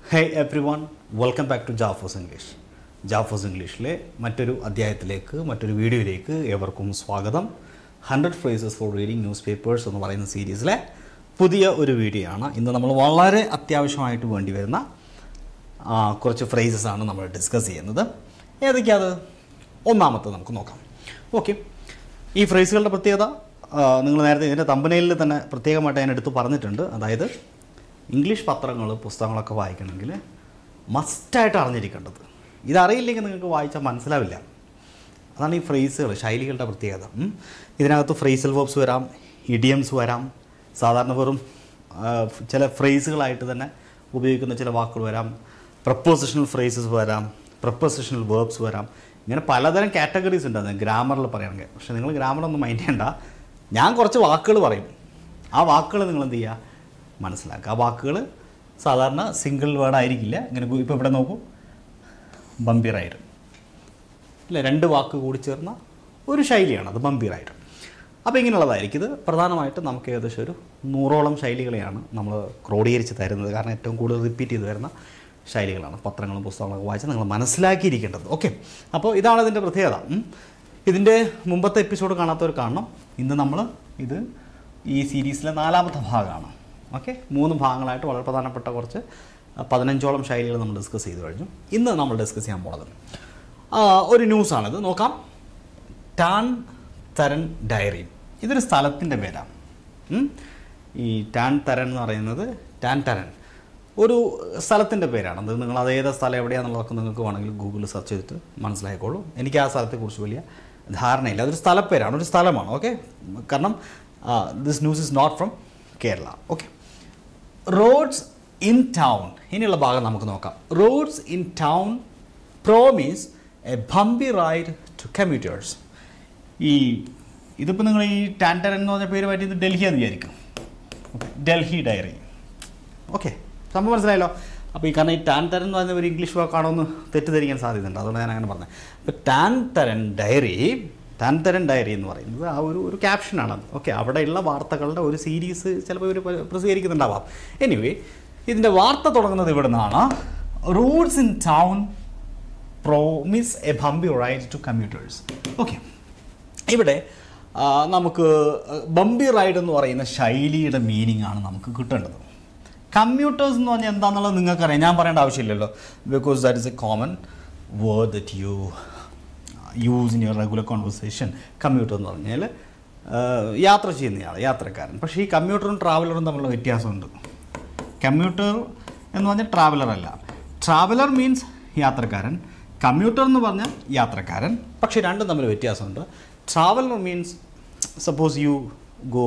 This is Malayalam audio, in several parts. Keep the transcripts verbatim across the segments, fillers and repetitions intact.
Hey everyone, welcome back to Jafos English. Jafos Englishലെ മറ്റൊരു അധ്യായത്തിലേക്ക് മറ്റൊരു വീഡിയോയിലേക്ക് ഏവർക്കും സ്വാഗതം. Hundred phrases for reading newspapers എന്ന് പറയുന്ന സീരീസിലെ പുതിയ ഒരു വീഡിയോ ആണ്. ഇന്ന് നമ്മൾ വളരെ അത്യാവശ്യമായിട്ട് വേണ്ടി വരുന്ന കുറച്ച് phrases ആണ് നമ്മൾ ഡിസ്കസ് ചെയ്യുന്നത്. ഏതൊക്കെയാണ്? ഒന്നാമത്തെ നമുക്ക് നോക്കാം. ഓക്കെ, ഈ ഫ്രേസുകളുടെ പ്രത്യേകത നിങ്ങൾ നേരത്തെ ഇതിൻ്റെ തമ്പനയിലിൽ തന്നെ പ്രത്യേകമായിട്ട് ഞാൻ എടുത്ത് പറഞ്ഞിട്ടുണ്ട്. അതായത് ഇംഗ്ലീഷ് പത്രങ്ങൾ പുസ്തകങ്ങളൊക്കെ വായിക്കണമെങ്കിൽ മസ്റ്റായിട്ട് അറിഞ്ഞിരിക്കേണ്ടത്. ഇതറിയില്ലെങ്കിൽ നിങ്ങൾക്ക് വായിച്ചാൽ മനസ്സിലാവില്ല. അതാണ് ഈ ഫ്രേസുകൾ, ശൈലികളുടെ പ്രത്യേകത. ഇതിനകത്ത് ഫ്രേസൽ വേർബ്സ് വരാം, ഇഡിയംസ് വരാം, സാധാരണ വെറും ചില ഫ്രേസുകളായിട്ട് തന്നെ ഉപയോഗിക്കുന്ന ചില വാക്കുകൾ വരാം, പ്രപ്പോസിഷണൽ ഫ്രേസസ് വരാം, പ്രപ്പോസിഷണൽ വേർബ്സ് വരാം. ഇങ്ങനെ പലതരം കാറ്റഗറീസ് ഉണ്ട് അത് ഗ്രാമറിൽ പറയുകയാണെങ്കിൽ. പക്ഷേ നിങ്ങൾ ഗ്രാമറൊന്നും മൈൻഡ് ചെയ്യണ്ട, ഞാൻ കുറച്ച് വാക്കുകൾ പറയും. ആ വാക്കുകൾ നിങ്ങൾ എന്ത് ചെയ്യുക, മനസ്സിലാക്കുക. ആ വാക്കുകൾ സാധാരണ സിംഗിൾ വേർഡ് ആയിരിക്കില്ല. ഇങ്ങനെ ഇപ്പോൾ ഇവിടെ നോക്കൂ, ബംബി റൈഡ് ഇല്ല, രണ്ട് വാക്ക് കൂടി ചേർന്ന ഒരു ശൈലിയാണ് അത്, ബംബി റൈഡ്. അപ്പോൾ ഇങ്ങനെയുള്ളതായിരിക്കും. ഇത് പ്രധാനമായിട്ട് നമുക്ക് ഏകദേശം ഒരു നൂറോളം ശൈലികളെയാണ് നമ്മൾ ക്രോഡീകരിച്ച് തരുന്നത്. കാരണം ഏറ്റവും കൂടുതൽ റിപ്പീറ്റ് ചെയ്ത് വരുന്ന ശൈലികളാണ് പത്രങ്ങളും പുസ്തകങ്ങളൊക്കെ വായിച്ച് നിങ്ങൾ മനസ്സിലാക്കിയിരിക്കേണ്ടത്. ഓക്കെ, അപ്പോൾ ഇതാണ് ഇതിൻ്റെ പ്രത്യേകത. ഇതിൻ്റെ മുമ്പത്തെ എപ്പിസോഡ് കാണാത്തവർ കാണണം. ഇന്ന് നമ്മൾ ഇത് ഈ സീരീസിലെ നാലാമത്തെ ഭാഗമാണ്. ഓക്കെ, മൂന്ന് ഭാഗങ്ങളായിട്ട് വളരെ പ്രധാനപ്പെട്ട കുറച്ച് പതിനഞ്ചോളം ശൈലികൾ നമ്മൾ ഡിസ്കസ് ചെയ്ത് കഴിഞ്ഞു. ഇന്ന് നമ്മൾ ഡിസ്കസ് ചെയ്യാൻ പോണത് ഒരു ന്യൂസാണിത്. നോക്കാം. ടാൻ തരൻ ഡയറി, ഇതൊരു സ്ഥലത്തിൻ്റെ പേരാണ്. ഈ ടാൻ തരൻ എന്ന് പറയുന്നത് ടാൻ തരൻ ഒരു സ്ഥലത്തിൻ്റെ പേരാണ്. അത് നിങ്ങൾ അതേത് സ്ഥലം എവിടെയാണെന്നുള്ളതൊക്കെ നിങ്ങൾക്ക് വേണമെങ്കിൽ ഗൂഗിളിൽ സെർച്ച് ചെയ്തിട്ട് മനസ്സിലായിക്കോളൂ. എനിക്ക് ആ സ്ഥലത്തെക്കുറിച്ച് വലിയ ധാരണയില്ല. അതൊരു സ്ഥലപ്പേരാണ്, ഒരു സ്ഥലമാണ്. ഓക്കെ, കാരണം this news is not from Kerala. Okay, roads in town, ഇനിയുള്ള ഭാഗം നമുക്ക് നോക്കാം. Roads in town promise a bumpy ride to commuters. ഈ ഇതിപ്പോൾ നിങ്ങൾ ഈ ടാൻടരൻ എന്ന് പറഞ്ഞ പേര് പറ്റിയത് ഡൽഹി എന്ന് വിചാരിക്കും. Okay, Delhi diary. ഓക്കെ, സംഭവം മനസ്സിലായല്ലോ. അപ്പോൾ ഈ കാരണം ഈ ടാൻ തരൻ എന്ന് പറയുന്ന ഒരു ഇംഗ്ലീഷ് വാക്കാണോ എന്ന് തെറ്റിദ്ധരിക്കാൻ സാധ്യതയുണ്ട്. അതുകൊണ്ട് ഞാൻ അങ്ങനെ പറഞ്ഞത്. അപ്പോൾ ടാൻ തരൻ ഡയറി, ടാൻ തരൻ ഡയറി എന്ന് പറയുന്നത് ആ ഒരു ഒരു ക്യാപ്ഷനാണത്. ഓക്കെ, അവിടെയുള്ള വാർത്തകളുടെ ഒരു സീരീസ് ചിലപ്പോൾ ഇവർ പ്രസിദ്ധീകരിക്കുന്നുണ്ടാവാം. എനിവേ, ഇതിൻ്റെ വാർത്ത തുടങ്ങുന്നത് ഇവിടെ നിന്നാണ്. Roads in town promise a bumpy ride to commuters. Okay, ഇവിടെ നമുക്ക് ബംബി റൈഡ് എന്ന് പറയുന്ന ശൈലിയുടെ മീനിങ് ആണ് നമുക്ക് കിട്ടേണ്ടത്. കമ്മ്യൂട്ടേഴ്സ് എന്ന് പറഞ്ഞാൽ എന്താണെന്നുള്ളത് നിങ്ങൾക്കറിയാം, ഞാൻ പറയേണ്ട ആവശ്യമില്ലല്ലോ. Because that is a common word that you use in your regular conversation. Commuter എന്ന് പറഞ്ഞാൽ യാത്ര ചെയ്യുന്നയാൾ, യാത്രക്കാരൻ. പക്ഷേ ഈ കമ്മ്യൂട്ടറും ട്രാവലറും തമ്മിലുള്ള വ്യത്യാസമുണ്ട്. കമ്മ്യൂട്ടർ എന്ന് പറഞ്ഞാൽ ട്രാവലർ അല്ല. ട്രാവലർ മീൻസ് യാത്രക്കാരൻ, കമ്മ്യൂട്ടർ എന്ന് പറഞ്ഞാൽ യാത്രക്കാരൻ. പക്ഷേ രണ്ടും തമ്മിൽ വ്യത്യാസമുണ്ട്. Traveller means suppose you go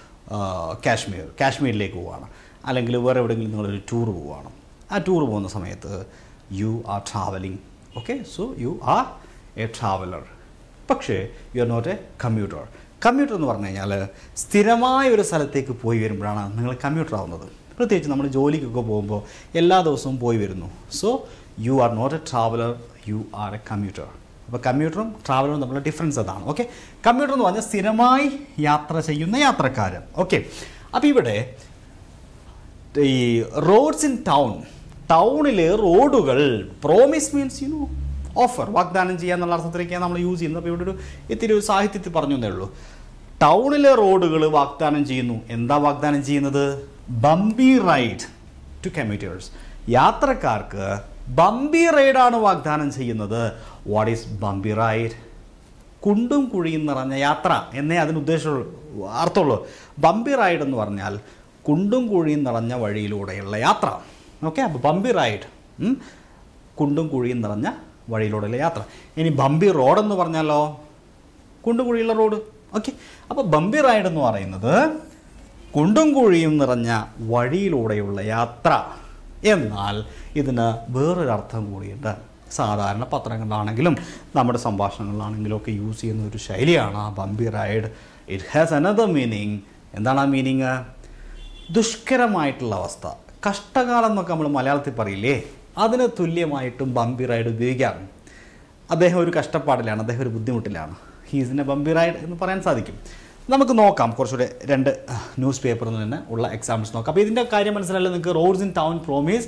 Kashmir, കാശ്മീരിലേക്ക് പോവുകയാണ്, അല്ലെങ്കിൽ വേറെ എവിടെയെങ്കിലും നിങ്ങളൊരു ടൂർ പോവുകയാണ്. ആ ടൂർ പോകുന്ന സമയത്ത് you are travelling. Okay, so you are a traveller. പക്ഷേ you are not a commuter. Commuter എന്ന് പറഞ്ഞു കഴിഞ്ഞാൽ സ്ഥിരമായ ഒരു സ്ഥലത്തേക്ക് പോയി വരുമ്പോഴാണ് നിങ്ങൾ കമ്മ്യൂട്ടർ ആവുന്നത്. പ്രത്യേകിച്ച് നമ്മൾ ജോലിക്കൊക്കെ പോകുമ്പോൾ എല്ലാ ദിവസവും പോയി വരുന്നു. So you are not a traveller, you are a commuter. അപ്പോൾ കമ്മ്യൂട്ടറും ട്രാവലറും തമ്മിലുള്ള ഡിഫറൻസ് അതാണ്. ഓക്കെ, കമ്മ്യൂട്ടർ എന്ന് പറഞ്ഞാൽ സ്ഥിരമായി യാത്ര ചെയ്യുന്ന യാത്രക്കാരൻ. ഓക്കെ, അപ്പോൾ ഇവിടെ ഈ റോഡ്സ് ഇൻ ടൗൺ, ടൗണിലെ റോഡുകൾ, promise means you know offer, വാഗ്ദാനം ചെയ്യുക എന്നുള്ള അർത്ഥത്തിലേക്കാണ് നമ്മൾ യൂസ് ചെയ്യുന്നത്. അപ്പോൾ ഇവിടെ ഒരു ഇത്തിരി ഒരു സാഹിത്യത്തിൽ പറഞ്ഞു എന്നേ ഉള്ളൂ. ടൗണിലെ റോഡുകൾ വാഗ്ദാനം ചെയ്യുന്നു. എന്താ വാഗ്ദാനം ചെയ്യുന്നത്? Bumpy ride to commuters. യാത്രക്കാർക്ക് ബംബി റൈഡാണ് വാഗ്ദാനം ചെയ്യുന്നത്. What is bumpy ride? കുണ്ടും കുഴിയും നിറഞ്ഞ യാത്ര എന്നേ അതിന് ഉദ്ദേശമുള്ളൂ, അർത്ഥമുള്ളൂ. ബംബി റൈഡ് എന്ന് പറഞ്ഞാൽ കുണ്ടും കുഴിയും നിറഞ്ഞ വഴിയിലൂടെയുള്ള യാത്ര. ഓക്കെ, അപ്പോൾ ബംബി റൈഡ്, കുണ്ടും കുഴിയും നിറഞ്ഞ വഴിയിലൂടെയുള്ള യാത്ര. ഇനി ബംബി റോഡ് എന്ന് പറഞ്ഞാലോ, കുണ്ടും കുഴിയുള്ള റോഡ്. ഓക്കെ, അപ്പോൾ ബംബി റൈഡ് എന്ന് പറയുന്നത് കുണ്ടും കുഴിയും നിറഞ്ഞ വഴിയിലൂടെയുള്ള യാത്ര. എന്നാൽ ഇതിന് വേറൊരർത്ഥം കൂടിയുണ്ട്. സാധാരണ പത്രങ്ങളിലാണെങ്കിലും നമ്മുടെ സംഭാഷണങ്ങളിലാണെങ്കിലും ഒക്കെ യൂസ് ചെയ്യുന്ന ഒരു ശൈലിയാണ് bumpy ride. It has another meaning. എന്താണ് ആ മീനിങ്? ദുഷ്കരമായിട്ടുള്ള അവസ്ഥ, കഷ്ടകാലം എന്നൊക്കെ നമ്മൾ മലയാളത്തിൽ പറയില്ലേ, അതിന് തുല്യമായിട്ടും ബംബി റൈഡ് ഉപയോഗിക്കാം. അദ്ദേഹം ഒരു കഷ്ടപ്പാടിലാണ്, അദ്ദേഹം ഒരു ബുദ്ധിമുട്ടിലാണ്. He's in a bumpy ride എന്ന് പറയാൻ സാധിക്കും. നമുക്ക് നോക്കാം കുറച്ചുകൂടെ രണ്ട് ന്യൂസ് പേപ്പറിൽ നിന്ന് തന്നെ ഉള്ള എക്സാമ്പിൾസ് നോക്കാം. അപ്പോൾ ഇതിൻ്റെ കാര്യം മനസ്സിലായാലും നിങ്ങൾക്ക് roads in town promise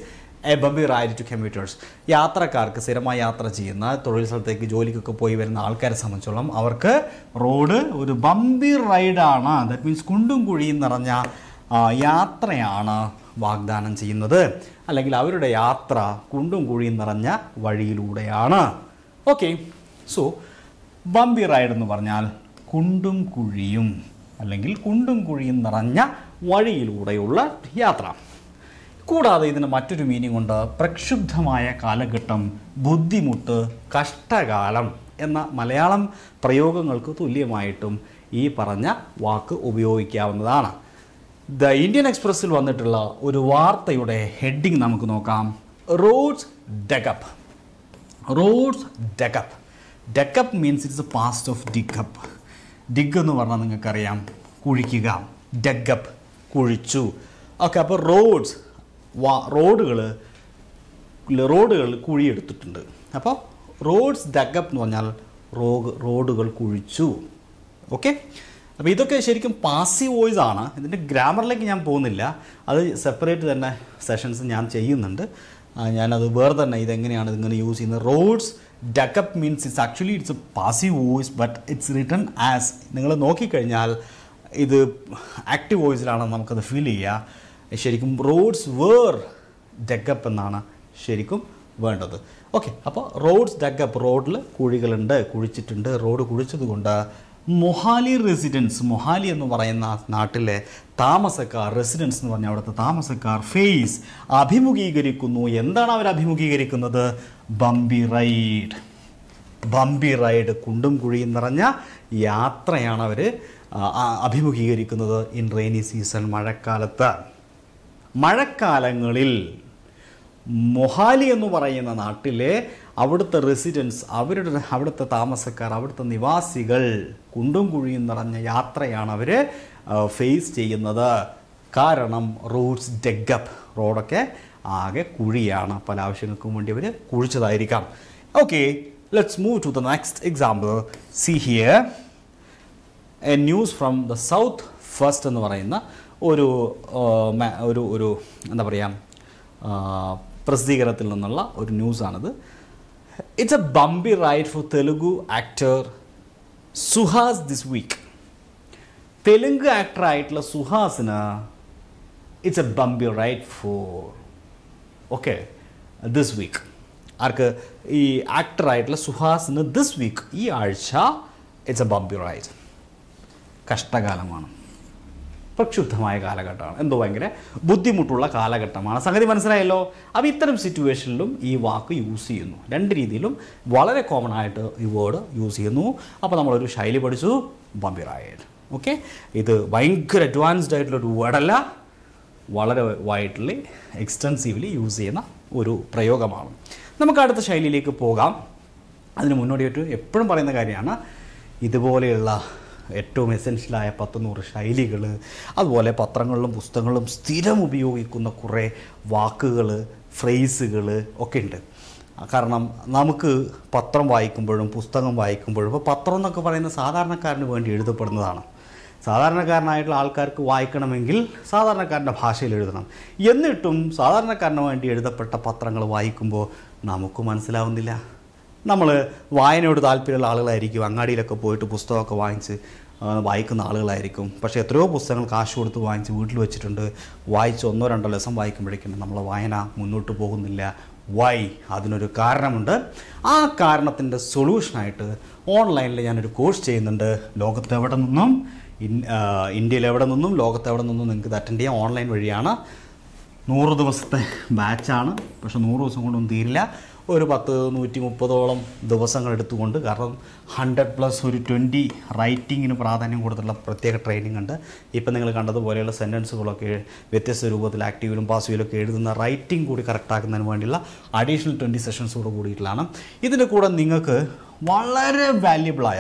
a bumpy ride to commuters. യാത്രക്കാർക്ക്, സ്ഥിരമായി യാത്ര ചെയ്യുന്ന, തൊഴിൽ സ്ഥലത്തേക്ക് ജോലിക്കൊക്കെ പോയി വരുന്ന ആൾക്കാരെ സംബന്ധിച്ചോളം അവർക്ക് റോഡ് ഒരു ബമ്പി റൈഡാണ്, ദാറ്റ് മീൻസ് കുണ്ടും കുഴിയും നിറഞ്ഞ യാത്രയാണ് വാഗ്ദാനം ചെയ്യുന്നത്. അല്ലെങ്കിൽ അവരുടെ യാത്ര കുണ്ടും കുഴിയും നിറഞ്ഞ വഴിയിലൂടെയാണ്. ഓക്കെ, സോ ബമ്പി റൈഡ് എന്ന് പറഞ്ഞാൽ കുണ്ടും കുഴിയും അല്ലെങ്കിൽ കുണ്ടും കുഴിയും നിറഞ്ഞ വഴിയിലൂടെയുള്ള യാത്ര. കൂടാതെ ഇതിന് മറ്റൊരു മീനിങ് ഉണ്ട്. പ്രക്ഷുബ്ധമായ കാലഘട്ടം, ബുദ്ധിമുട്ട്, കഷ്ടകാലം എന്ന മലയാളം പ്രയോഗങ്ങൾക്ക് തുല്യമായിട്ടും ഈ പറഞ്ഞ വാക്ക് ഉപയോഗിക്കാവുന്നതാണ്. ദ ഇന്ത്യൻ എക്സ്പ്രസ്സിൽ വന്നിട്ടുള്ള ഒരു വാർത്തയുടെ ഹെഡിങ് നമുക്ക് നോക്കാം. Roads dug up. Roads dug up. Dug up means it's a past of dig up. Dig എന്ന് പറഞ്ഞാൽ നിങ്ങൾക്കറിയാം കുഴിക്കുക. ഡെക്കപ്പ് കുഴിച്ചു. ഓക്കെ, അപ്പോൾ റോഡ്സ് വാ റോഡുകൾ റോഡുകൾ കുഴിയെടുത്തിട്ടുണ്ട്. അപ്പോൾ റോഡ്സ് ഡെക്കപ്പ് എന്ന് പറഞ്ഞാൽ റോ റോഡുകൾ കുഴിച്ചു. ഓക്കെ, അപ്പോൾ ഇതൊക്കെ ശരിക്കും പാസീവ് വോയിസ് ആണ്. ഇതിൻ്റെ ഗ്രാമറിലേക്ക് ഞാൻ പോകുന്നില്ല, അത് സെപ്പറേറ്റ് തന്നെ സെഷൻസ് ഞാൻ ചെയ്യുന്നുണ്ട്. ഞാനത് വേറെ തന്നെ ഇതെങ്ങനെയാണ് ഇതിങ്ങനെ യൂസ് ചെയ്യുന്നത്. Roads dug up means it's actually it's a passive voice but it's written as, നിങ്ങൾ നോക്കിക്കഴിഞ്ഞാൽ ഇത് ആക്റ്റീവ് വോയിസിലാണ് നമുക്കത് ഫീൽ ചെയ്യുക. ശരിക്കും റോഡ്സ് വേർ ഡെക്കപ്പ് എന്നാണ് ശരിക്കും വേണ്ടത്. ഓക്കെ, അപ്പോൾ റോഡ്സ് ഡെക്കപ്പ്, റോഡിൽ കുഴികളുണ്ട്, കുഴിച്ചിട്ടുണ്ട്. റോഡ് കുഴിച്ചത് കൊണ്ട് മൊഹാലി റെസിഡൻസ്, മൊഹാലി എന്ന് പറയുന്ന നാട്ടിലെ താമസക്കാർ, റെസിഡൻസ് എന്ന് പറഞ്ഞാൽ അവിടുത്തെ താമസക്കാർ ഫേസ് അഭിമുഖീകരിക്കുന്നു. എന്താണ് അവർ അഭിമുഖീകരിക്കുന്നത്? ബമ്പി റൈഡ്. ബമ്പി റൈഡ്, കുണ്ടും കുഴിയും നിറഞ്ഞ യാത്രയാണ് അവർ അഭിമുഖീകരിക്കുന്നത് ഇൻ റെയിനി സീസൺ, മഴക്കാലത്ത്. മഴക്കാലങ്ങളിൽ മൊഹാലി എന്ന് പറയുന്ന നാട്ടിലെ അവിടുത്തെ റെസിഡൻസ്, അവരുടെ അവിടുത്തെ താമസക്കാർ, അവിടുത്തെ നിവാസികൾ കുണ്ടും കുഴിയും നിറഞ്ഞ യാത്രയാണ് അവർ ഫേസ് ചെയ്യുന്നത്. കാരണം റോഡ്സ് ഡെക്കപ്പ്, റോഡൊക്കെ ആകെ കുഴിയാണ്, പല ആവശ്യങ്ങൾക്കും വേണ്ടി അവർ കുഴിച്ചതായിരിക്കാം. Okay, let's move to the next example. See here a news from the South First എന്ന് പറയുന്ന ഒരു ഒരു ഒരു എന്താ പറയുക പ്രസിദ്ധീകരണത്തിൽ നിന്നുള്ള ഒരു ന്യൂസാണിത്. It's a bumpy ride for Telugu actor Suhas this week. Telugu ആക്ടറായിട്ടുള്ള സുഹാസിന് it's a bumpy ride for okay this week. ആർക്ക്? ഈ ആക്ടറായിട്ടുള്ള സുഹാസിന് ദിസ് വീക്ക്, ഈ ആഴ്ച ഇറ്റ്സ് എ ബമ്പി റൈഡ്. കഷ്ടകാലമാണ്, പ്രക്ഷുബ്ധമായ കാലഘട്ടമാണ്, എന്തോ ഭയങ്കര ബുദ്ധിമുട്ടുള്ള കാലഘട്ടമാണ്. സംഗതി മനസ്സിലായല്ലോ. അപ്പോൾ ഇത്തരം സിറ്റുവേഷനിലും ഈ വാക്ക് യൂസ് ചെയ്യുന്നു. രണ്ട് രീതിയിലും വളരെ കോമൺ ആയിട്ട് ഈ വേർഡ് യൂസ് ചെയ്യുന്നു. അപ്പോൾ നമ്മളൊരു ശൈലി പഠിച്ചു, ബമ്പി റൈഡ്. ഓക്കെ, ഇത് ഭയങ്കര അഡ്വാൻസ്ഡ് ആയിട്ടുള്ളൊരു വേർഡല്ല, വളരെ വൈഡ്ലി എക്സ്റ്റെൻസീവ്ലി യൂസ് ചെയ്യുന്ന ഒരു പ്രയോഗമാണ്. നമുക്ക് അടുത്ത ശൈലിയിലേക്ക് പോകാം. അതിന് മുന്നോടിയായിട്ട് എപ്പോഴും പറയുന്ന കാര്യമാണ്, ഇതുപോലെയുള്ള ഏറ്റവും എസെൻഷ്യലായ പത്ത് നൂറ് ശൈലികൾ, അതുപോലെ പത്രങ്ങളിലും പുസ്തകങ്ങളിലും സ്ഥിരം ഉപയോഗിക്കുന്ന കുറേ വാക്കുകൾ, ഫ്രേസുകൾ ഒക്കെ ഉണ്ട്. കാരണം നമുക്ക് പത്രം വായിക്കുമ്പോഴും പുസ്തകം വായിക്കുമ്പോഴും, ഇപ്പോൾ പത്രം എന്നൊക്കെ പറയുന്നത് സാധാരണക്കാരന് വേണ്ടി എഴുതപ്പെടുന്നതാണ്. സാധാരണക്കാരനായിട്ടുള്ള ആൾക്കാർക്ക് വായിക്കണമെങ്കിൽ സാധാരണക്കാരൻ്റെ ഭാഷയിൽ എഴുതണം. എന്നിട്ടും സാധാരണക്കാരന് വേണ്ടി എഴുതപ്പെട്ട പത്രങ്ങൾ വായിക്കുമ്പോൾ നമുക്ക് മനസ്സിലാവുന്നില്ല. നമ്മൾ വായനയോട് താല്പര്യമുള്ള ആളുകളായിരിക്കും, അങ്ങാടിയിലൊക്കെ പോയിട്ട് പുസ്തകമൊക്കെ വാങ്ങിച്ച് വായിക്കുന്ന ആളുകളായിരിക്കും. പക്ഷേ എത്രയോ പുസ്തകങ്ങൾ കാശ് കൊടുത്ത് വാങ്ങിച്ച് വീട്ടിൽ വെച്ചിട്ടുണ്ട്. വായിച്ച് ഒന്നോ രണ്ടോ ലെസം വായിക്കുമ്പോഴേക്കും നമ്മളെ വായന മുന്നോട്ട് പോകുന്നില്ല. വൈ? അതിനൊരു കാരണമുണ്ട്. ആ കാരണത്തിൻ്റെ സൊല്യൂഷനായിട്ട് ഓൺലൈനിൽ ഞാനൊരു കോഴ്സ് ചെയ്യുന്നുണ്ട്. ലോകത്ത് എവിടെ നിന്നും, ഇന്ത്യയിൽ എവിടെ നിന്നും ലോകത്ത് എവിടെ നിന്നും നിങ്ങൾക്ക് ഇത് അറ്റൻഡ് ചെയ്യാം. ഓൺലൈൻ വഴിയാണ്. നൂറ് ദിവസത്തെ ബാച്ചാണ്. പക്ഷേ നൂറ് ദിവസം കൊണ്ടൊന്നും തീരില്ല. ഒരു പത്ത് നൂറ്റി മുപ്പതോളം ദിവസങ്ങൾ എടുത്തുകൊണ്ട്, കാരണം ഹൺഡ്രഡ് പ്ലസ് ഒരു ട്വൻറ്റി റൈറ്റിങ്ങിന് പ്രാധാന്യം കൊടുത്തുള്ള പ്രത്യേക ട്രെയിനിങ് ഉണ്ട്. ഇപ്പം നിങ്ങൾ കണ്ടതുപോലെയുള്ള സെൻറ്റൻസുകളൊക്കെ വ്യത്യസ്ത രൂപത്തിൽ ആക്റ്റീവിലും പാസീവിലൊക്കെ എഴുതുന്ന റൈറ്റിംഗ് കൂടി കറക്റ്റാക്കുന്നതിന് വേണ്ടിയുള്ള അഡീഷണൽ ട്വൻറ്റി സെഷൻസോട് കൂടിയിട്ടുള്ളതാണ്. ഇതിൻ്റെ കൂടെ നിങ്ങൾക്ക് വളരെ വാല്യബിളായ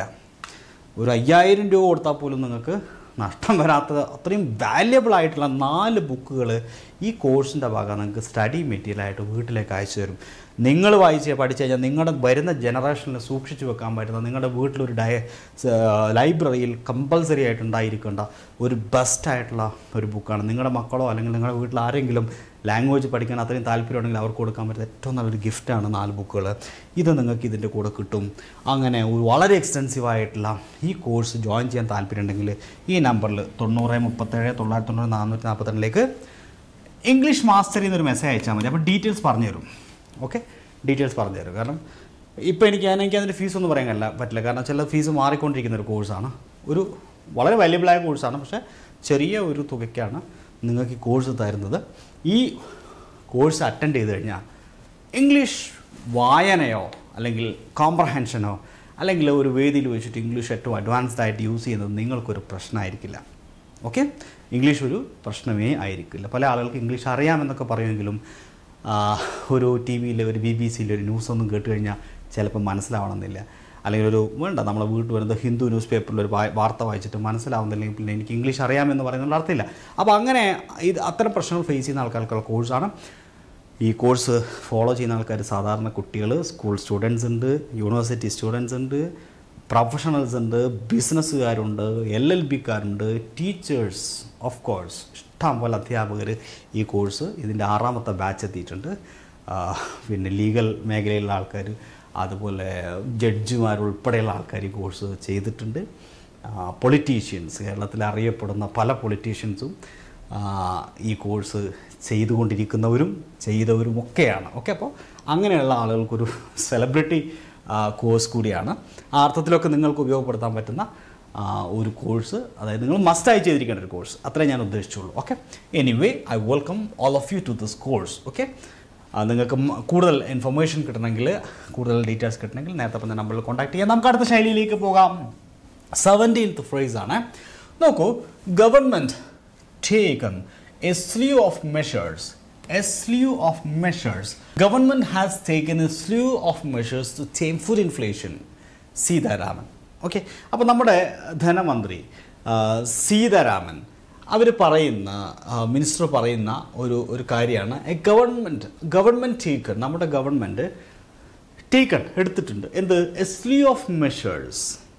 ഒരു അയ്യായിരം രൂപ കൊടുത്താൽ പോലും നിങ്ങൾക്ക് നഷ്ടം വരാത്ത അത്രയും വാല്യബിൾ ആയിട്ടുള്ള നാല് ബുക്കുകൾ ഈ കോഴ്സിൻ്റെ ഭാഗം നിങ്ങൾക്ക് സ്റ്റഡി മെറ്റീരിയലായിട്ട് വീട്ടിലേക്ക് അയച്ചു തരും. നിങ്ങൾ വായിച്ച് പഠിച്ചു കഴിഞ്ഞാൽ നിങ്ങളുടെ വരുന്ന ജനറേഷനിൽ സൂക്ഷിച്ചു വെക്കാൻ പറ്റുന്ന, നിങ്ങളുടെ വീട്ടിലൊരു ഡയ ലൈബ്രറിയിൽ കമ്പൽസറി ആയിട്ട് ഉണ്ടായിരിക്കേണ്ട ഒരു ബെസ്റ്റായിട്ടുള്ള ഒരു ബുക്കാണ്. നിങ്ങളുടെ മക്കളോ അല്ലെങ്കിൽ നിങ്ങളുടെ വീട്ടിൽ ആരെങ്കിലും ലാംഗ്വേജ് പഠിക്കാൻ അത്രയും താല്പര്യമുണ്ടെങ്കിൽ അവർക്ക് കൊടുക്കാൻ പറ്റുന്ന ഏറ്റവും നല്ലൊരു ഗിഫ്റ്റാണ് നാല് ബുക്കുകൾ. ഇത് നിങ്ങൾക്ക് ഇതിൻ്റെ കൂടെ കിട്ടും. അങ്ങനെ ഒരു വളരെ എക്സ്റ്റെൻസീവായിട്ടുള്ള ഈ കോഴ്സ് ജോയിൻ ചെയ്യാൻ താല്പര്യമുണ്ടെങ്കിൽ ഈ നമ്പറിൽ തൊണ്ണൂറ് മുപ്പത്തേഴ് തൊള്ളായിരത്തി തൊണ്ണൂറ് നാനൂറ്റി നാൽപ്പത്തിരണ്ടിലേക്ക് ഇംഗ്ലീഷ് മാസ്റ്ററി എന്നൊരു മെസ്സേജ് അയച്ചാൽ മതി. അപ്പോൾ ഡീറ്റെയിൽസ് പറഞ്ഞു തരും. ഓക്കെ, ഡീറ്റെയിൽസ് പറഞ്ഞു തരും. കാരണം ഇപ്പോൾ എനിക്ക് എനിക്ക് അതിൻ്റെ ഫീസൊന്നും പറയാൻ കഴിയില്ല പറ്റില്ല. കാരണം ചില ഫീസ് മാറിക്കൊണ്ടിരിക്കുന്ന ഒരു കോഴ്സാണ്. ഒരു വളരെ വാല്യബിളായ കോഴ്സാണ്. പക്ഷേ ചെറിയ ഒരു തുകയ്ക്കാണ് നിങ്ങൾക്ക് ഈ കോഴ്സ് തരുന്നത്. ഈ കോഴ്സ് അറ്റൻഡ് ചെയ്ത് കഴിഞ്ഞാൽ ഇംഗ്ലീഷ് വായനയോ അല്ലെങ്കിൽ കോംപ്രഹെൻഷനോ അല്ലെങ്കിൽ ഒരു വേദിയിൽ വെച്ചിട്ട് ഇംഗ്ലീഷ് ഏറ്റവും അഡ്വാൻസ്ഡ് ആയിട്ട് യൂസ് ചെയ്യുന്നത് നിങ്ങൾക്കൊരു പ്രശ്നമായിരിക്കില്ല. ഓക്കെ, ഇംഗ്ലീഷ് ഒരു പ്രശ്നമേ ആയിരിക്കില്ല. പല ആളുകൾക്ക് ഇംഗ്ലീഷ് അറിയാമെന്നൊക്കെ പറയുമെങ്കിലും ഒരു ടി വിയിൽ ഒരു ബി ബി സിയിൽ ഒരു ന്യൂസൊന്നും കേട്ട് കഴിഞ്ഞാൽ ചിലപ്പോൾ മനസ്സിലാവണമെന്നില്ല. അല്ലെങ്കിൽ ഒരു വേണ്ട നമ്മളെ വീട്ടിൽ വരുന്നത് ഹിന്ദു ന്യൂസ് പേപ്പറിൽ ഒരു വാർത്ത വായിച്ചിട്ട് മനസ്സിലാവുന്നില്ലെങ്കിൽ പിന്നെ എനിക്ക് ഇംഗ്ലീഷ് അറിയാമെന്ന് പറയുന്നത് അർത്ഥമില്ല. അപ്പോൾ അങ്ങനെ ഇത് അത്തരം പ്രശ്നങ്ങൾ ഫേസ് ചെയ്യുന്ന ആൾക്കാർക്കുള്ള കോഴ്സാണ്. ഈ കോഴ്സ് ഫോളോ ചെയ്യുന്ന ആൾക്കാർ സാധാരണ കുട്ടികൾ, സ്കൂൾ സ്റ്റുഡൻസ് ഉണ്ട്, യൂണിവേഴ്സിറ്റി സ്റ്റുഡൻസ് ഉണ്ട്, പ്രൊഫഷണൽസ് ഉണ്ട്, ബിസിനസ്സുകാരുണ്ട്, എൽ എൽ ബിക്കാരുണ്ട്, ടീച്ചേഴ്സ്, ഓഫ് കോഴ്സ് ഇഷ്ടം പോലെ അധ്യാപകർ ഈ കോഴ്സ് ഇതിൻ്റെ ആറാമത്തെ ബാച്ച് എത്തിയിട്ടുണ്ട്. പിന്നെ ലീഗൽ മേഖലയിലുള്ള ആൾക്കാർ, അതുപോലെ ജഡ്ജിമാരുൾപ്പെടെയുള്ള ആൾക്കാർ ഈ കോഴ്സ് ചെയ്തിട്ടുണ്ട്. പൊളിറ്റീഷ്യൻസ്, കേരളത്തിൽ അറിയപ്പെടുന്ന പല പൊളിറ്റീഷ്യൻസും ഈ കോഴ്സ് ചെയ്തുകൊണ്ടിരിക്കുന്നവരും ചെയ്തവരും ഒക്കെയാണ്. ഓക്കെ, അപ്പോൾ അങ്ങനെയുള്ള ആളുകൾക്കൊരു സെലിബ്രിറ്റി കോഴ്സ് കൂടിയാണ്. ആ അർത്ഥത്തിലൊക്കെ നിങ്ങൾക്ക് ഉപയോഗപ്പെടുത്താൻ പറ്റുന്ന ഒരു കോഴ്സ്, അതായത് നിങ്ങൾ മസ്റ്റായി ചെയ്തിരിക്കേണ്ട ഒരു കോഴ്സ്, അത്രേ ഞാൻ ഉദ്ദേശിച്ചുള്ളൂ. Okay, anyway I welcome all of you to this course. Okay, നിങ്ങൾക്ക് കൂടുതൽ ഇൻഫർമേഷൻ കിട്ടണമെങ്കിൽ, കൂടുതൽ ഡീറ്റെയിൽസ് കിട്ടണമെങ്കിൽ നേരത്തെ പറഞ്ഞ നമ്പറിൽ കോൺടാക്ട് ചെയ്യാം. നമുക്ക് അടുത്ത ശൈലിയിലേക്ക് പോകാം. സെവൻറ്റീൻത്ത് ഫ്രേസ് ആണ്. നോക്കൂ, government taken a slew of measures. A slew of measures. Government has taken a slew of measures to tame food inflation. Sitharaman. Okay, അപ്പോൾ നമ്മുടെ ധനമന്ത്രി സീതാരാമൻ അവർ പറയുന്ന, മിനിസ്റ്റർ പറയുന്ന ഒരു ഒരു കാര്യമാണ് എ ഗവൺമെൻറ് ഗവൺമെൻറ് ടേക്കൺ. നമ്മുടെ ഗവൺമെൻറ് ടേക്കൺ എടുത്തിട്ടുണ്ട് എന്ത്? എ സ്ലീ ഓഫ് മെഷേഴ്സ്,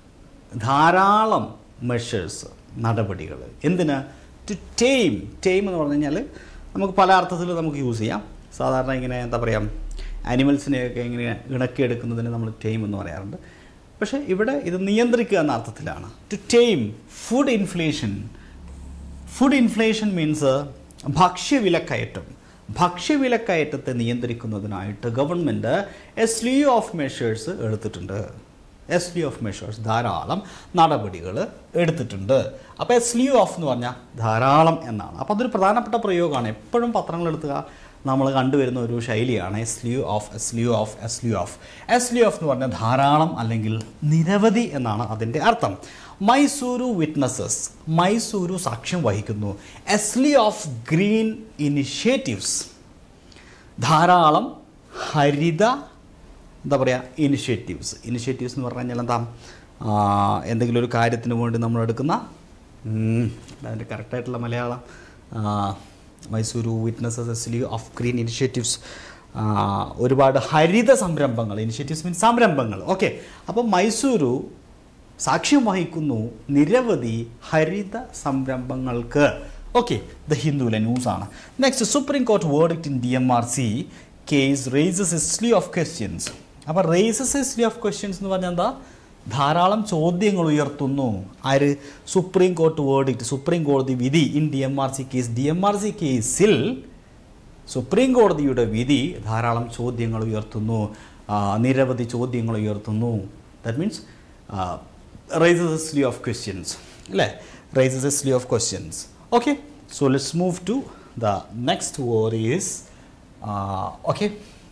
ധാരാളം മെഷേഴ്സ്, നടപടികൾ. എന്തിന്? To term. ടേം എന്ന് പറഞ്ഞു കഴിഞ്ഞാൽ നമുക്ക് പല അർത്ഥത്തിൽ നമുക്ക് യൂസ് ചെയ്യാം. സാധാരണ ഇങ്ങനെ എന്താ പറയുക, ആനിമൽസിനെയൊക്കെ ഇങ്ങനെ ഇണക്കിയെടുക്കുന്നതിന് നമ്മൾ ടൈം എന്ന് പറയാറുണ്ട്. പക്ഷേ ഇവിടെ ഇത് നിയന്ത്രിക്കുക എന്ന അർത്ഥത്തിലാണ്. To tame food inflation. Food inflation means ഭക്ഷ്യവിലക്കയറ്റം. ഭക്ഷ്യവിലക്കയറ്റത്തെ നിയന്ത്രിക്കുന്നതിനായിട്ട് government a slew of measures എടുത്തിട്ടുണ്ട്. എ സ്ലീ ഓഫ് മെഷേഴ്സ്, ധാരാളം നടപടികൾ എടുത്തിട്ടുണ്ട്. അപ്പോൾ എ സ്ലീ ഓഫ് എന്ന് പറഞ്ഞാൽ ധാരാളം എന്നാണ്. അപ്പോൾ അതൊരു പ്രധാനപ്പെട്ട പ്രയോഗമാണ്. എപ്പോഴും പത്രങ്ങൾ എടുത്തുക നമ്മൾ കണ്ടുവരുന്ന ഒരു ശൈലിയാണ് a slew of, a slew of, a slew of. A slew of എന്ന് പറഞ്ഞാൽ ധാരാളം അല്ലെങ്കിൽ നിരവധി എന്നാണ് അതിൻ്റെ അർത്ഥം. മൈസൂരു വിറ്റ്നസസ്. മൈസൂരു സാക്ഷ്യം വഹിക്കുന്നു. A slew of green initiatives. ധാരാളം ഹരിത എന്താ പറയുക ഇനിഷ്യേറ്റീവ്സ്. ഇനിഷ്യേറ്റീവ്സ് എന്ന് പറഞ്ഞു കഴിഞ്ഞാൽ എന്താ, എന്തെങ്കിലും ഒരു കാര്യത്തിന് വേണ്ടി നമ്മൾ എടുക്കുന്ന, അതിൻ്റെ കറക്റ്റായിട്ടുള്ള Malayalam, Mysuru witnesses a slew of green initiatives. ഒരുപാട് ഹരിത സംരംഭങ്ങൾ. ഇനിഷ്യേറ്റീവ്സ് മീൻസ് സംരംഭങ്ങൾ. ഓക്കെ, അപ്പോൾ മൈസൂരു സാക്ഷ്യം വഹിക്കുന്നു നിരവധി ഹരിത സംരംഭങ്ങൾക്ക്. ഓക്കെ, ദ ഹിന്ദുവിലെ ന്യൂസാണ്. Next, Supreme Court verdict in D M R C case raises a slew of questions. അപ്പോൾ raises a slew of questions എന്ന് പറഞ്ഞാൽ എന്താ? ധാരാളം ചോദ്യങ്ങൾ ഉയർത്തുന്നു. ആര്? സുപ്രീം കോർട്ട് വേർഡിക്റ്റ്, സുപ്രീം കോടതി വിധി in D M R C case. D M R C കേസിൽ സുപ്രീം കോടതിയുടെ വിധി ധാരാളം ചോദ്യങ്ങൾ ഉയർത്തുന്നു, നിരവധി ചോദ്യങ്ങൾ ഉയർത്തുന്നു. That means raises a slew of questions അല്ലേ? Raises a slew of questions. Okay, so let's move to the next word is okay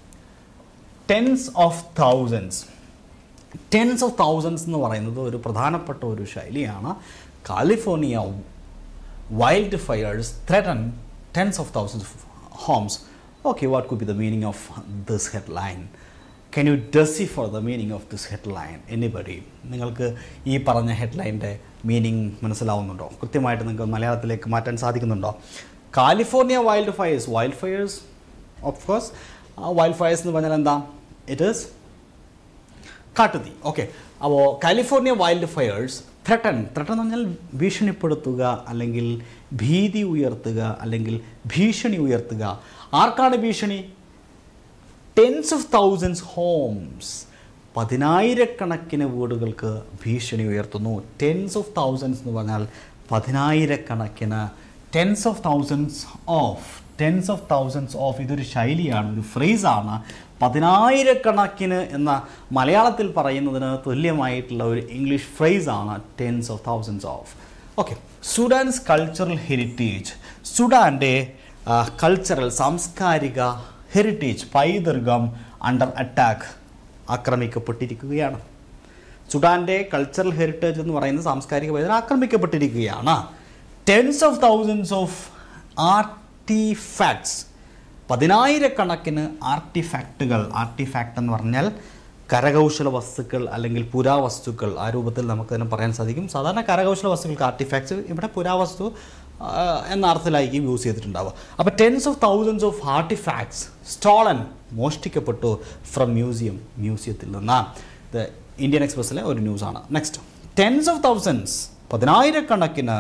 tens of thousands. Tens of thousands എന്ന് പറയുന്നത് ഒരു പ്രധാനപ്പെട്ട ഒരു ശൈലിയാണ്. California wild fires threaten tens of thousands of homes. Okay, what could be the meaning of this headline? Can you decipher the meaning of this headline? Anybody? നിങ്ങൾക്ക് ഈ പറഞ്ഞ ഹെഡ്ലൈൻ്റെ മീനിങ് മനസ്സിലാവുന്നുണ്ടോ? കൃത്യമായിട്ട് നിങ്ങൾക്ക് മലയാളത്തിലേക്ക് മാറ്റാൻ സാധിക്കുന്നുണ്ടോ? California wild fires. Wild fires of course wild fires എന്ന് പറഞ്ഞാൽ എന്താ? ഇറ്റ് ഈസ് കാട്ടുതീ. ഓക്കെ, അപ്പോൾ California wild fires threaten threaten എന്ന് പറഞ്ഞാൽ ഭീഷണിപ്പെടുത്തുക, അല്ലെങ്കിൽ ഭീതി ഉയർത്തുക, അല്ലെങ്കിൽ ഭീഷണി ഉയർത്തുക. ആർക്കാണ് ഭീഷണി? ടെൻസ് ഓഫ് തൗസൻഡ്സ് ഹോംസ്, പതിനായിരക്കണക്കിന് വീടുകൾക്ക് ഭീഷണി ഉയർത്തുന്നു. ടെൻസ് ഓഫ് തൗസൻഡ്സ് എന്ന് പറഞ്ഞാൽ പതിനായിരക്കണക്കിന്. Tens of thousands of tens of thousands of ഇതൊരു ശൈലിയാണ്, ഒരു ഫ്രേസാണ്. പതിനായിരക്കണക്കിന് എന്ന മലയാളത്തിൽ പറയുന്നതിന് തുല്യമായിട്ടുള്ള ഒരു ഇംഗ്ലീഷ് ഫ്രേസാണ് tens of thousands of. Okay, Sudan's cultural heritage. സുഡാൻ്റെ കൾച്ചറൽ സാംസ്കാരിക ഹെറിറ്റേജ്, പൈതൃകം അണ്ടർ അറ്റാക്ക്, ആക്രമിക്കപ്പെട്ടിരിക്കുകയാണ്. സുഡാൻ്റെ കൾച്ചറൽ ഹെറിറ്റേജ് എന്ന് പറയുന്ന സാംസ്കാരിക പൈതൃകം ആക്രമിക്കപ്പെട്ടിരിക്കുകയാണ്. Tens of thousands of artifacts, പതിനായിരക്കണക്കിന് ആർട്ടിഫാക്റ്റുകൾ. ആർട്ടിഫാക്റ്റ് എന്ന് പറഞ്ഞാൽ കരകൗശല വസ്തുക്കൾ അല്ലെങ്കിൽ പുരാവസ്തുക്കൾ, ആ രൂപത്തിൽ നമുക്ക് തന്നെ പറയാൻ സാധിക്കും. സാധാരണ കരകൗശല വസ്തുക്കൾക്ക് ആർട്ടിഫാക്ട്സ്, ഇവിടെ പുരാവസ്തു എന്ന അർത്ഥത്തിലായിരിക്കും യൂസ് ചെയ്തിട്ടുണ്ടാവുക. അപ്പോൾ tens of thousands of artifacts stolen, മോഷ്ടിക്കപ്പെട്ടു ഫ്രം മ്യൂസിയം, മ്യൂസിയത്തിൽ നിന്ന്. ഇത് ഇന്ത്യൻ എക്സ്പ്രസ്സിലെ ഒരു ന്യൂസാണ്. നെക്സ്റ്റ്, ടെൻസ് ഓഫ് തൗസൻഡ്സ്, പതിനായിരക്കണക്കിന്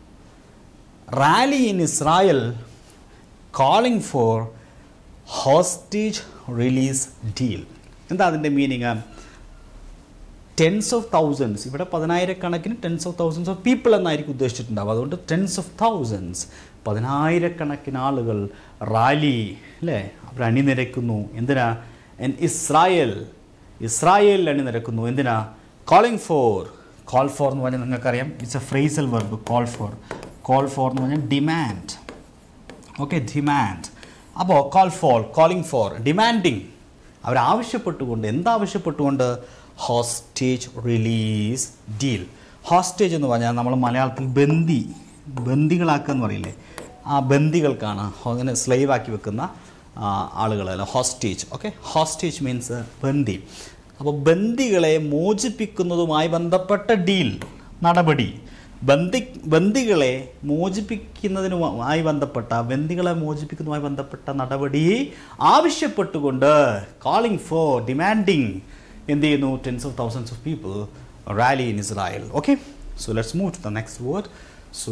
rally in Israel calling for hostage release deal. എന്താ അതിൻ്റെ മീനിങ്? ടെൻസ് ഓഫ് തൗസൻഡ്സ്, ഇവിടെ പതിനായിരക്കണക്കിന് tens of thousands of people എന്നായിരിക്കും ഉദ്ദേശിച്ചിട്ടുണ്ടാവും. അതുകൊണ്ട് ടെൻസ് ഓഫ് തൗസൻഡ്സ്, പതിനായിരക്കണക്കിന് ആളുകൾ റാലി, അല്ലേ, അവർ അണിനിരക്കുന്നു. എന്തിനാ? എൻ ഇസ്രായേൽ, ഇസ്രായേലിൽ അണിനിരക്കുന്നു. എന്തിനാ? Calling four. കോൾ ഫോർ എന്ന് പറഞ്ഞാൽ നിങ്ങൾക്കറിയാം, it's a phrasal verb. Call for call for എന്ന് പറഞ്ഞാൽ ഡിമാൻഡ്. Okay, demand. അപ്പോൾ call for, calling for, demanding, അവരാവശ്യപ്പെട്ടുകൊണ്ട്, എന്താവശ്യപ്പെട്ടുകൊണ്ട്? Hostage release deal. ഹോസ്റ്റേജ് എന്ന് പറഞ്ഞാൽ നമ്മൾ മലയാളത്തിൽ ബന്ദി, ബന്ദികളാക്കുക എന്ന് പറയില്ലേ, ആ ബന്ദികൾക്കാണ്, അങ്ങനെ സ്ലൈവ് ആക്കി വെക്കുന്ന ആളുകളല്ല ഹോസ്റ്റേജ്. ഓക്കെ, ഹോസ്റ്റേജ് മീൻസ് ബന്ദി. അപ്പോൾ ബന്ദികളെ മോചിപ്പിക്കുന്നതുമായി ബന്ധപ്പെട്ട ഡീൽ, നടപടി. ബന്ദി ബന്ദികളെ മോചിപ്പിക്കുന്നതിനുമായി ബന്ധപ്പെട്ട ബന്ദികളെ മോചിപ്പിക്കുന്നതുമായി ബന്ധപ്പെട്ട നടപടി ആവശ്യപ്പെട്ടുകൊണ്ട്, കോളിംഗ് ഫോർ, ഡിമാൻഡിങ്, എന്ത് ചെയ്യുന്നു? Tens of thousands of people rally in Israel. Okay, so let's move to the next word. So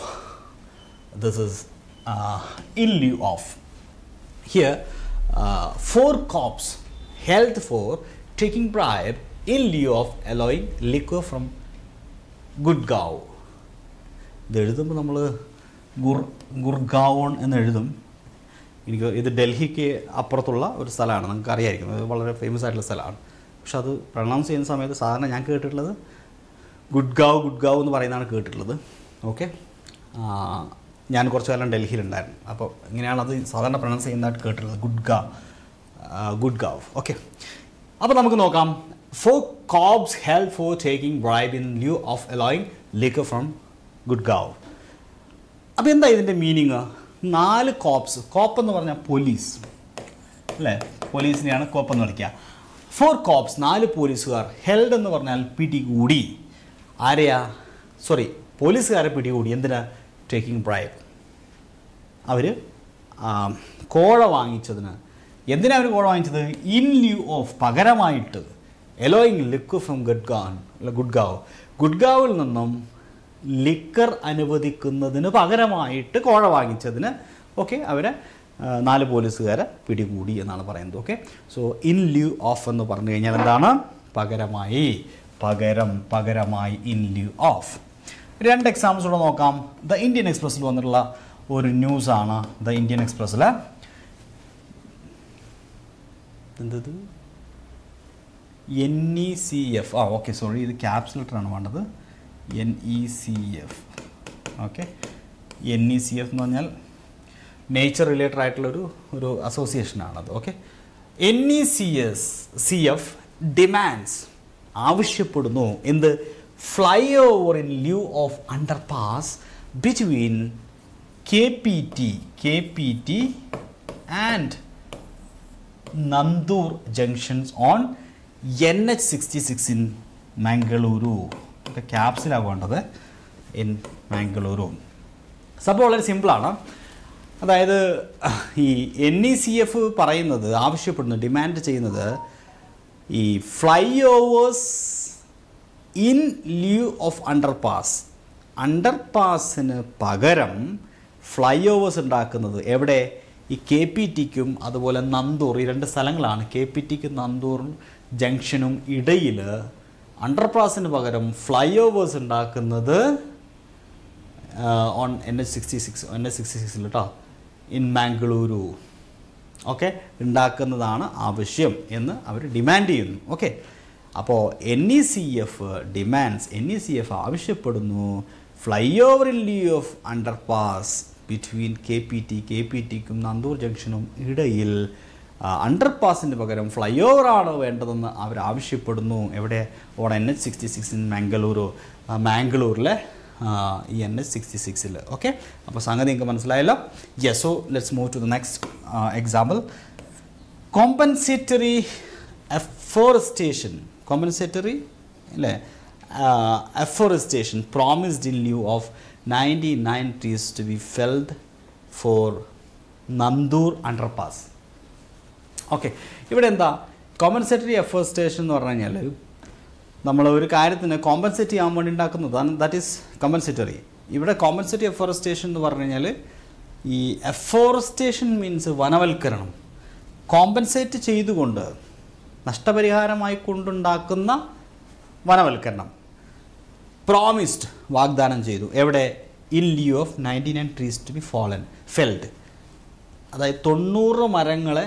this is in lieu of. Here four cops held for taking bribe in lieu of allowing liquor from Gurgaon. ഇത് എഴുതുമ്പോൾ നമ്മൾ ഗുർ ഗുർഗാവോൺ എന്ന് എഴുതും. എനിക്ക് ഇത് ഡൽഹിക്ക് അപ്പുറത്തുള്ള ഒരു സ്ഥലമാണ്, നിങ്ങൾക്ക് അറിയായിരിക്കും, അത് വളരെ ഫേമസ് ആയിട്ടുള്ള സ്ഥലമാണ്. പക്ഷെ അത് പ്രൊണൗൺസ് ചെയ്യുന്ന സമയത്ത് സാധാരണ ഞാൻ കേട്ടിട്ടുള്ളത് ഗുഡ്ഗാവ് ഗുഡ്ഗാവ് എന്ന് പറയുന്നതാണ് കേട്ടിട്ടുള്ളത്. ഓക്കെ, ഞാൻ കുറച്ച് കാലം ഡൽഹിയിലുണ്ടായിരുന്നു, അപ്പോൾ ഇങ്ങനെയാണത് സാധാരണ പ്രൊണൗൺസ് ചെയ്യുന്നതായിട്ട് കേട്ടിട്ടുള്ളത്, ഗുഡ്ഗാ ഗുഡ്ഗാവ്. ഓക്കെ, അപ്പോൾ നമുക്ക് നോക്കാം. Four cops held for taking bribe in lieu of allowing liquor from Gurgaon. അപ്പോൾ എന്താ ഇതിൻ്റെ മീനിങ്? നാല് കോപ്സ്, കോപ്പ് എന്ന് പറഞ്ഞാൽ പോലീസ് അല്ലേ, പോലീസിനെയാണ് കോപ്പ് എന്ന് വിളിക്കുക. ഫോർ കോപ്സ്, നാല് പോലീസുകാർ. ഹെൽഡ് എന്ന് പറഞ്ഞാൽ പിടികൂടി. ആരെയാ? സോറി, പോലീസുകാരെ പിടികൂടി. എന്തിനാ? Taking bribe. അവർ കോഴ വാങ്ങിച്ചതിന്. എന്തിനാണ് അവർ കോഴ വാങ്ങിച്ചത്? ഇൻ ലിeu ഓഫ്, പകരമായിട്ട്. Allowing liquor from Gurgaon Gurgaon ഗുഡ്ഗാവിൽ നിന്നും ലിക്കർ അനുവദിക്കുന്നതിന് പകരമായിട്ട് കോഴ വാങ്ങിച്ചതിന് ഓക്കെ അവരെ നാല് പോലീസുകാരെ പിടികൂടി എന്നാണ് പറയുന്നത്. Okay, so in lieu of എന്ന് പറഞ്ഞു കഴിഞ്ഞാൽ എന്താണ്? പകരമായി, പകരം, പകരമായി, ഇൻ ലിeu ഓഫ്. രണ്ട് എക്സാമ്പിൾസ് കൂടെ നോക്കാം. ദ ഇന്ത്യൻ എക്സ്പ്രസ്സിൽ വന്നിട്ടുള്ള ഒരു ന്യൂസാണ്. ദ ഇന്ത്യൻ എക്സ്പ്രസ്സിൽ എന്തത് എൻ ഇ സി എഫ്, ആ ഓക്കെ സോറി, ഇത് ക്യാപ്സ് ലെറ്ററാണ് വേണ്ടത്. N E C F. Okay, N E C F എന്ന് പറഞ്ഞാൽ നേച്ചർ റിലേറ്റഡ് ആയിട്ടുള്ളൊരു ഒരു അസോസിയേഷനാണത്. Okay, N E C S C F demands, ആവശ്യപ്പെടുന്നു. എന്ത്? Fly over in lieu of under pass between K P T K P T and Nanthoor junctions on N H sixty six in Mangaluru. ഒക്കെ ക്യാപ്സിലാണ് വേണ്ടത്, ഇൻ മംഗളൂരു. സംഭവം വളരെ സിമ്പിളാണ്. അതായത് ഈ എൻ ഇ സി എഫ് പറയുന്നത്, ആവശ്യപ്പെടുന്നത്, ഡിമാൻഡ് ചെയ്യുന്നത് ഈ fly overs in lieu of underpass. അണ്ടർപാസിന് പകരം ഫ്ലൈ ഓവേഴ്സ് ഉണ്ടാക്കുന്നത് എവിടെ? ഈ കെ പി ടിക്കും അതുപോലെ നന്ദൂർ, ഈ രണ്ട് സ്ഥലങ്ങളാണ്. കെ പി ടിക്കും നന്ദൂർ ജംഗ്ഷനും ഇടയിൽ അണ്ടർപാസിന് പകരം ഫ്ലൈ ഓവേഴ്സ് ഉണ്ടാക്കുന്നത് on N H sixty six N H sixty സിക്സിൽ കേട്ടോ, ഇൻ മാംഗ്ലൂരു. ഓക്കെ, ഉണ്ടാക്കുന്നതാണ് ആവശ്യം എന്ന് അവർ ഡിമാൻഡ് ചെയ്യുന്നു. ഓക്കെ, അപ്പോൾ N E C F demands, N E C F ആവശ്യപ്പെടുന്നു fly over in lieu of underpass between K P T K P ടിക്കും നന്ദൂർ ജംഗ്ഷനും ഇടയിൽ അണ്ടർപാസിന് പകരം ഫ്ലൈ ഓവറാണ് വേണ്ടതെന്ന് അവർ ആവശ്യപ്പെടുന്നു. എവിടെ? On N H sixty six in Mangaluru, മാംഗ്ലൂരിലെ ഈ എൻ എച്ച് സിക്സ്റ്റി സിക്സിൽ. ഓക്കെ, അപ്പോൾ സംഗതി നിങ്ങൾക്ക് മനസ്സിലായല്ലോ. Yes, so let's move to the next example. Compensatory afforestation, compensatory അല്ലേ, afforestation promised in lieu of ninety-nine trees to be felled for Nanthoor underpass. Okay, ഇവിടെ എന്താ കോമ്പൻസേറ്ററി എഫോറസ്റ്റേഷൻ എന്ന് പറഞ്ഞു കഴിഞ്ഞാൽ നമ്മൾ ഒരു കാര്യത്തിന് കോമ്പൻസേറ്റ് ചെയ്യാൻ വേണ്ടി ഉണ്ടാക്കുന്നതാണ്, ദാറ്റ് ഈസ് കോമ്പൻസേറ്ററി. ഇവിടെ കോമ്പൻസേറ്ററി എഫോറസ്റ്റേഷൻ എന്ന് പറഞ്ഞു കഴിഞ്ഞാൽ ഈ എഫോറസ്റ്റേഷൻ മീൻസ് വനവൽക്കരണം. കോമ്പൻസേറ്റ് ചെയ്തുകൊണ്ട് നഷ്ടപരിഹാരമായി കൊണ്ടുണ്ടാക്കുന്ന വനവൽക്കരണം. പ്രോമിസ്ഡ് വാഗ്ദാനം ചെയ്തു. എവിടെ? In lieu of ninety nine trees to be fallen felled. അതായത് തൊണ്ണൂറ് മരങ്ങളെ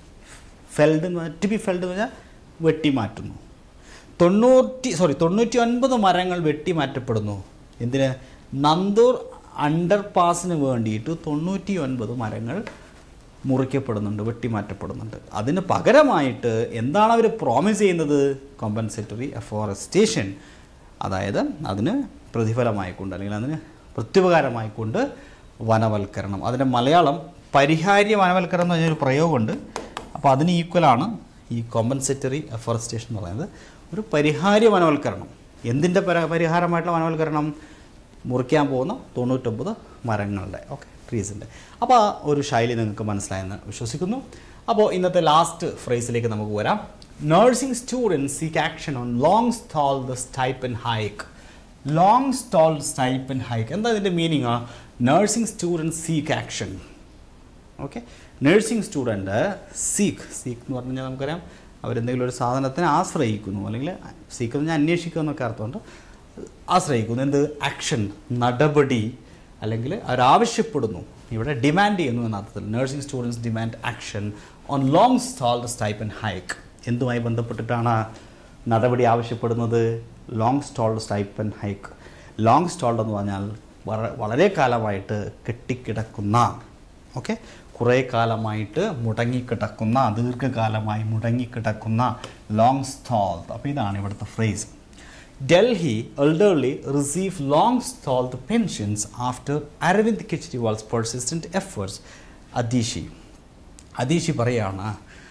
ഫെൽഡ് എന്ന് പറഞ്ഞാൽ ടു ബി ഫെൽഡ് എന്ന് പറഞ്ഞാൽ വെട്ടിമാറ്റുന്നു. തൊണ്ണൂറ്റി സോറി തൊണ്ണൂറ്റി ഒൻപത് മരങ്ങൾ വെട്ടിമാറ്റപ്പെടുന്നു. എന്തിന്? നന്ദൂർ അണ്ടർപാസിന് വേണ്ടിയിട്ട് തൊണ്ണൂറ്റി ഒൻപത് മരങ്ങൾ മുറിക്കപ്പെടുന്നുണ്ട്, വെട്ടിമാറ്റപ്പെടുന്നുണ്ട്. അതിന് പകരമായിട്ട് എന്താണ് അവർ പ്രോമിസ് ചെയ്യുന്നത്? കോമ്പൻസേറ്ററി എഫോറസ്റ്റേഷൻ. അതായത് അതിന് പ്രതിഫലമായിക്കൊണ്ട് അല്ലെങ്കിൽ അതിന് പ്രത്യുപകാരമായിക്കൊണ്ട് വനവൽക്കരണം. അതിൻ്റെ മലയാളം പരിഹാര്യ വനവൽക്കരണം എന്ന് പറഞ്ഞൊരു പ്രയോഗമുണ്ട്. അപ്പോൾ അതിന് ഈക്വലാണ് ഈ കോമ്പൻസേറ്ററി എഫോറസ്റ്റേഷൻ എന്ന് പറയുന്നത്. ഒരു പരിഹാര്യ വനവൽക്കരണം. എന്തിൻ്റെ പര പരിഹാരമായിട്ടുള്ള വനവൽക്കരണം? മുറിക്കാൻ പോകുന്ന തൊണ്ണൂറ്റൊമ്പത് മരങ്ങളുടെ, ഓക്കെ, ട്രീസിൻ്റെ. അപ്പോൾ ഒരു ശൈലി നിങ്ങൾക്ക് മനസ്സിലായെന്ന് വിശ്വസിക്കുന്നു. അപ്പോൾ ഇന്നത്തെ ലാസ്റ്റ് ഫ്രേസിലേക്ക് നമുക്ക് വരാം. Nursing students seek action on long-stalled stipend hike. Long-stalled stipend hike. എന്താ ഇതിൻ്റെ meaning? Nursing student seek action. Okay, nursing student seek seek എന്ന് പറഞ്ഞു കഴിഞ്ഞാൽ നമുക്കറിയാം അവരെന്തെങ്കിലും ഒരു സാധനത്തിനെ ആശ്രയിക്കുന്നു, അല്ലെങ്കിൽ സീക്ക് എന്ന് പറഞ്ഞാൽ അന്വേഷിക്കുക എന്നൊക്കെ അർത്ഥമുണ്ട്. ആശ്രയിക്കുന്നു. എന്ത്? ആക്ഷൻ, നടപടി, അല്ലെങ്കിൽ അവരാവശ്യപ്പെടുന്നു. ഇവിടെ ഡിമാൻഡ് ചെയ്യുന്നു എന്ന അർത്ഥത്തിൽ. Nursing students demand action on long stalled stipend hike. എന്തുമായി ബന്ധപ്പെട്ടിട്ടാണ് നടപടി ആവശ്യപ്പെടുന്നത്? Long stalled stipend hike. Long stalled എന്ന് പറഞ്ഞാൽ വളരെ കാലമായിട്ട് കെട്ടിക്കിടക്കുന്ന, ഓക്കെ, കുറേ കാലമായിട്ട് മുടങ്ങിക്കിടക്കുന്ന, ദീർഘകാലമായി മുടങ്ങിക്കിടക്കുന്ന ലോങ് സ്റ്റോൾഡ്. അപ്പോൾ ഇതാണ് ഇവിടുത്തെ phrase. Delhi elderly receive long stalled pensions after Arvind Kejriwal's persistent efforts. Atishi Atishi പറയാണ്,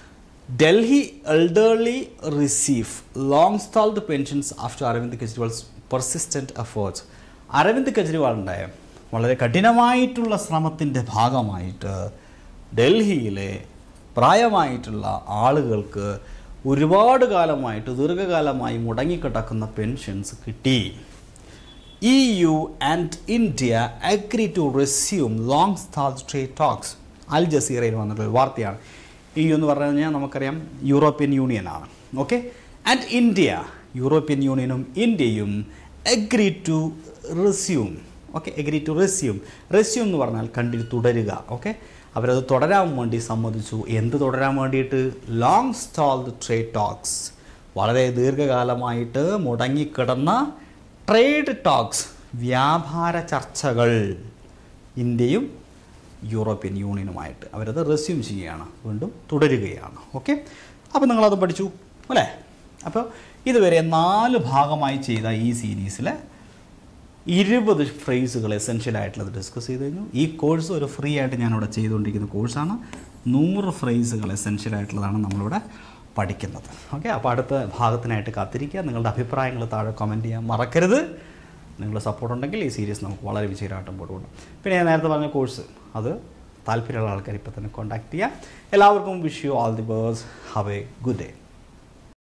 Delhi elderly receive long stalled pensions after Arvind Kejriwal's persistent efforts. Aravind കെജ്രിവാളിൻ്റെ വളരെ കഠിനമായിട്ടുള്ള ശ്രമത്തിൻ്റെ ഭാഗമായിട്ട് ഡൽഹിയിലെ പ്രായമായിട്ടുള്ള ആളുകൾക്ക് ഒരുപാട് കാലമായിട്ട് ദീർഘകാലമായി മുടങ്ങിക്കിടക്കുന്ന പെൻഷൻസ് കിട്ടി. E U and India agree to resume long stalled trade talks. അൽ ജസീറയിൽ വന്നിട്ടുള്ള വാർത്തയാണ്. ഇ യു എന്ന് പറഞ്ഞു കഴിഞ്ഞാൽ നമുക്കറിയാം യൂറോപ്യൻ യൂണിയനാണ്. ഓക്കെ, ആൻഡ് ഇന്ത്യ, യൂറോപ്യൻ യൂണിയനും ഇന്ത്യയും agree to resume. Okay, agree to resume. Resume എന്ന് പറഞ്ഞാൽ കണ്ടിന്യൂ, തുടരുക. ഓക്കെ, അവരത് തുടരാൻ വേണ്ടി സമ്മതിച്ചു. എന്ത് തുടരാൻ വേണ്ടിയിട്ട്? Long stalled trade talks. വളരെ ദീർഘകാലമായിട്ട് മുടങ്ങിക്കിടന്ന ട്രേഡ് ടോക്സ്, വ്യാപാര ചർച്ചകൾ ഇന്ത്യയും യൂറോപ്യൻ യൂണിയനുമായിട്ട് അവരത് റെസ്യൂം ചെയ്യുകയാണ്, വീണ്ടും തുടരുകയാണ്. ഓക്കെ, അപ്പോൾ നിങ്ങളത് പഠിച്ചു അല്ലേ? അപ്പോൾ ഇതുവരെ നാല് ഭാഗമായി ചെയ്ത ഈ സീരീസിലെ ഇരുപത് ഫ്രേസുകൾ എസെൻഷ്യലായിട്ടുള്ളത് ഡിസ്കസ് ചെയ്ത് കഴിഞ്ഞു. ഈ കോഴ്സ് ഒരു ഫ്രീ ആയിട്ട് ഞാനിവിടെ ചെയ്തുകൊണ്ടിരിക്കുന്ന കോഴ്സാണ്. നൂറ് ഫ്രേസുകൾ എസെൻഷ്യലായിട്ടുള്ളതാണ് നമ്മളിവിടെ പഠിക്കുന്നത്. ഓക്കെ, അപ്പോൾ അടുത്ത ഭാഗത്തിനായിട്ട് കാത്തിരിക്കുക. നിങ്ങളുടെ അഭിപ്രായങ്ങൾ താഴെ കമൻറ്റ് ചെയ്യാൻ മറക്കരുത്. നിങ്ങളുടെ സപ്പോർട്ട് ഉണ്ടെങ്കിൽ ഈ സീരീസ് നമുക്ക് വളരെ വിജയമായിട്ട് മുമ്പോട്ട് കൊണ്ടുപോകും. പിന്നെ ഞാൻ നേരത്തെ പറഞ്ഞ കോഴ്സ്, അത് താല്പര്യമുള്ള ആൾക്കാർ ഇപ്പോൾ തന്നെ കോൺടാക്ട് ചെയ്യുക. എല്ലാവർക്കും wish you all the best. Have a good day.